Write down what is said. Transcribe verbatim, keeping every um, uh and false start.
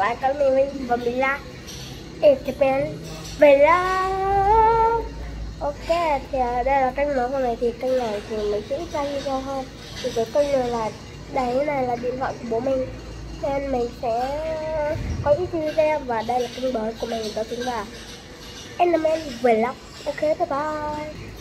lại kênh mình và mình là Japan Vlog. Ok, thì đây là kênh mới của mình. Thì kênh này thì mình sẽ ra video hơn. Thì cái kênh này là đấy này là điện thoại của bố mình, nên mình sẽ có ít video. Và đây là kênh mới của mình, đó chính là Element Vlog. Ok, bye bye.